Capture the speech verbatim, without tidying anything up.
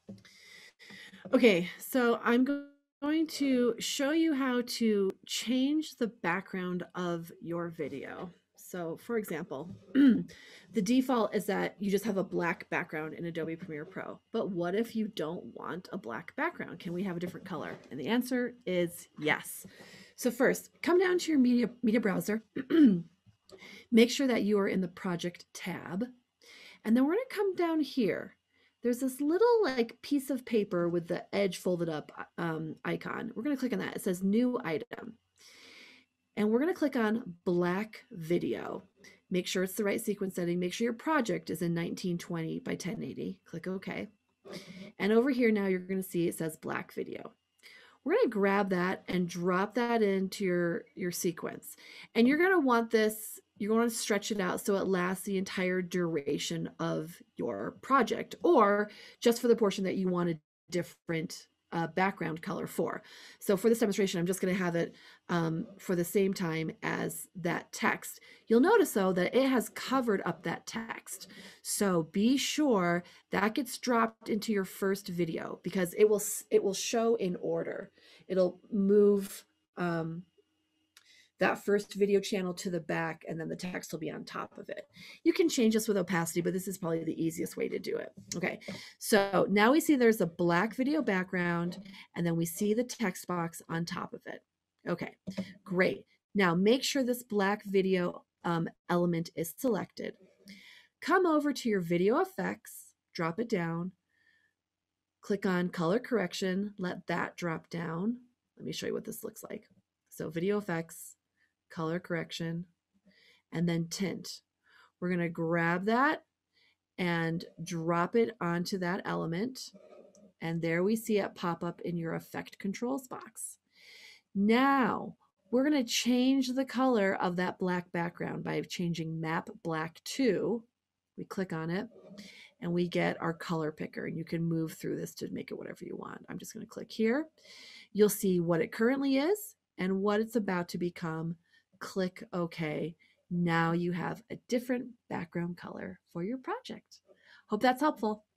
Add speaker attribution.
Speaker 1: Okay, so I'm go- going to show you how to change the background of your video. So for example, the default is that you just have a black background in Adobe Premiere Pro. But what if you don't want a black background? Can we have a different color? And the answer is yes. So first, come down to your media, media browser. Make sure that you are in the project tab. And then we're going to come down here. There's this little like piece of paper with the edge folded up um, icon. We're going to click on that. It says new item. And we're going to click on black video. Make sure it's the right sequence setting. Make sure your project is in nineteen twenty by ten eighty. Click OK. And over here now you're going to see it says black video. We're going to grab that and drop that into your, your sequence. And you're going to want this, you're going to stretch it out so it lasts the entire duration of your project, or just for the portion that you want a different uh, background color for. So for this demonstration, I'm just going to have it um, for the same time as that text. You'll notice though that it has covered up that text. So be sure that gets dropped into your first video, because it will it will show in order. It'll move um, that first video channel to the back, and then the text will be on top of it. You can change this with opacity, but this is probably the easiest way to do it. Okay, so now we see there's a black video background, and then we see the text box on top of it. Okay, great. Now make sure this black video um, element is selected. Come over to your video effects, drop it down, click on color correction, let that drop down. Let me show you what this looks like. So video effects, color correction, and then tint. We're going to grab that and drop it onto that element. And there we see it pop up in your effect controls box. Now we're going to change the color of that black background by changing map black to. We click on it and we get our color picker, and you can move through this to make it whatever you want. I'm just going to click here. You'll see what it currently is and what it's about to become. Click OK. Now you have a different background color for your project. Hope that's helpful.